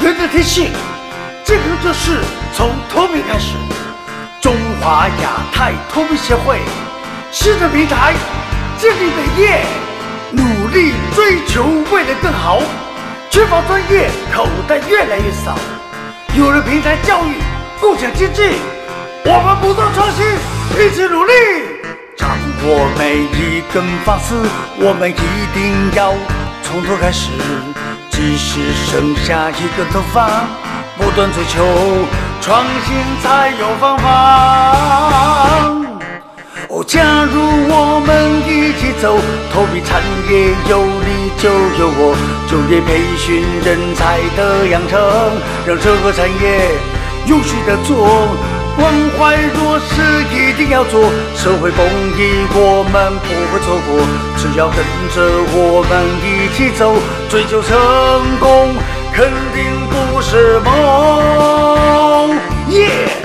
人的天性，这个就是从脱贫开始。中华亚太脱贫协会新的平台，建立每业，努力追求未来更好。缺乏专业，口袋越来越少。有了平台教育，共享经济，我们不断创新，一起努力。掌握每一根发丝，我们一定要从头开始。即使剩下一根头发，不断追求创新才有方法。加入我们一起走，投币产业有你就有我，就业培训人才的养成，让这个产业永续的做。关怀弱势一定要做，社会公益我们不会错过，只要跟着我们一起走，追求成功肯定不是梦。耶！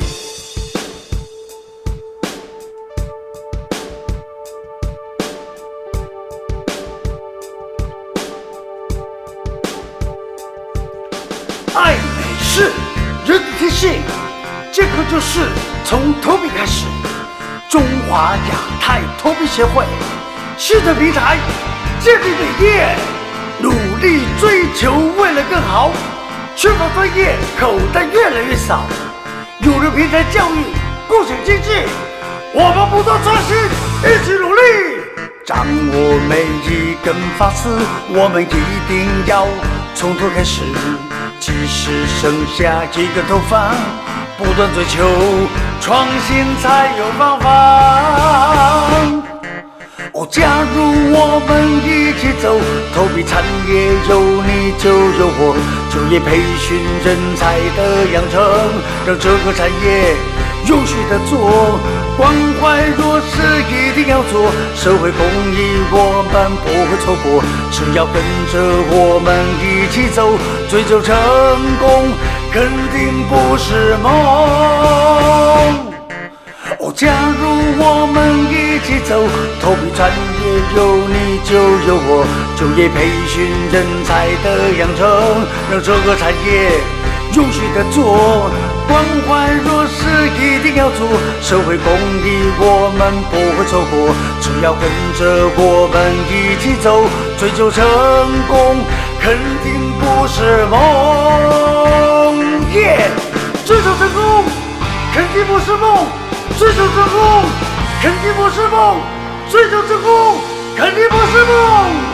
爱美是人的天性，这个就是从脱贫开始。中华亚太脱贫协会新的平台，建立美业，努力追求未来更好。缺乏专业，口袋越来越少。有了平台教育，共享经济，我们不断创新，一起努力。掌握每一根发丝，我们一定要从头开始。即使剩下几根头发，不断追求创新才有方法。加入我们一起走，投币产业有你就有我，就业培训人才的养成，让这个产业永续的做。关怀弱势一定要做，社会公益我们不会错过，只要跟着我们一起走，追求成功肯定不是梦。加入我们一起走，投币产业有你就有我，就业培训人才的养成，让这个产业永续的做。关怀弱势一定要做，社会公益我们不会错过，只要跟着我们一起走，追求成功肯定不是梦。耶！追求成功肯定不是梦，追求成功肯定不是梦，追求成功肯定不是梦。